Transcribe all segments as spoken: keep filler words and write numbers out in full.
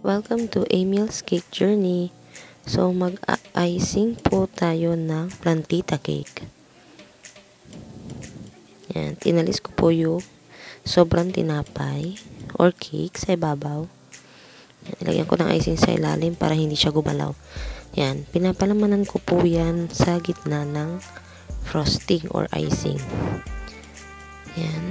Welcome to Emil's Cake Journey. So, mag-icing po tayo ng plantita cake. Yan, tinalis ko po yung sobrang tinapay or cake sa ibabaw. Yan, ilagyan ko ng icing sa ilalim para hindi siya gumalaw. Yan, pinapalamanan ko po yan sa gitna ng frosting or icing. Yan.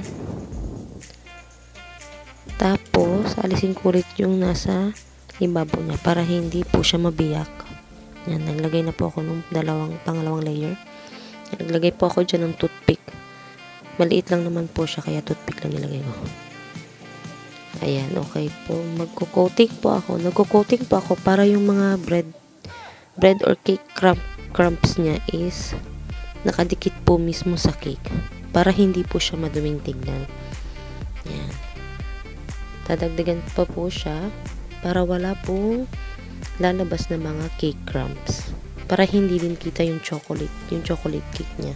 Tapos, alisin ko ulit yung nasa ibabaw niya para hindi po siya mabiyak. Yan, naglagay na po ako ng dalawang, pangalawang layer. Naglagay po ako dyan ng toothpick. Maliit lang naman po siya, kaya toothpick lang nilagay ko. Ayan, okay po. Magko-coating po ako. Nagko-coating po ako para yung mga bread, bread or cake crumb, crumbs niya is nakadikit po mismo sa cake. Para hindi po siya maduming tignan. Yan. Dadagdagan pa po siya para wala pong lalabas na mga cake crumbs. Para hindi din kita yung chocolate, yung chocolate cake niya.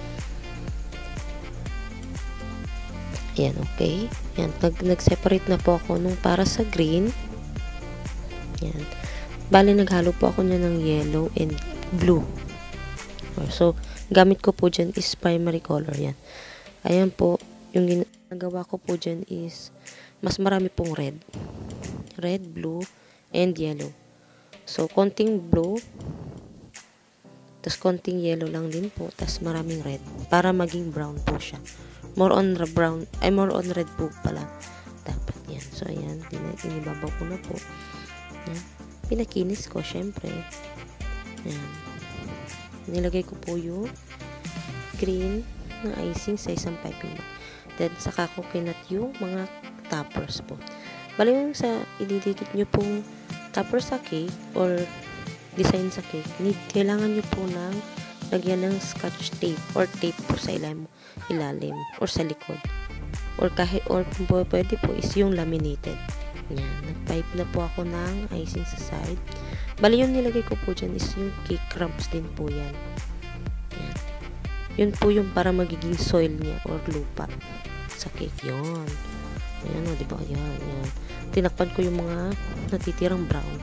Ayan, okay. Ayan, nag-separate na po ako nung para sa green. Ayan. Bali, naghalo po ako niya ng yellow and blue. So, gamit ko po dyan is primary color. Yan. Ayan po, yung ginagawa ko po dyan is mas marami pong red. Red, blue, and yellow. So, konting blue, tas konting yellow lang din po, tas maraming red, para maging brown po siya. More on brown, ay more on red po pala. Dapat yan. So, ayan, inibabaw ko na po. Yan. Pinakinis ko, syempre. Ayan. Nilagay ko po yung green na icing sa isang piping bag. Then, saka ko kinat yung mga toppers po. Bali yung sa ididikit nyo pong toppers sa cake or design sa cake, need, kailangan nyo po ng lagyan ng scotch tape or tape po sa ilalim, ilalim or sa likod. Or kahit, or pwede po is yung laminated. Yan. Nag-pipe na po ako ng icing sa side. Bali yung nilagay ko po dyan is yung cake crumbs din po yan. Yan. Yun po yung para magiging soil niya or lupa sa cake. Yun. Ayan o, diba? Ayan, ayan. Tinakpan ko yung mga natitirang brown.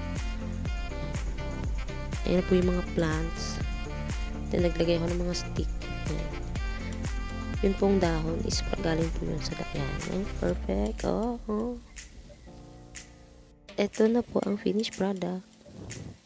Ayan po yung mga plants. Then, naglagay ako ng mga stick. Ayan. Yun pong dahon is galing po yun sa ayan. Perfect. Oh, oh. Ito na po ang finished product.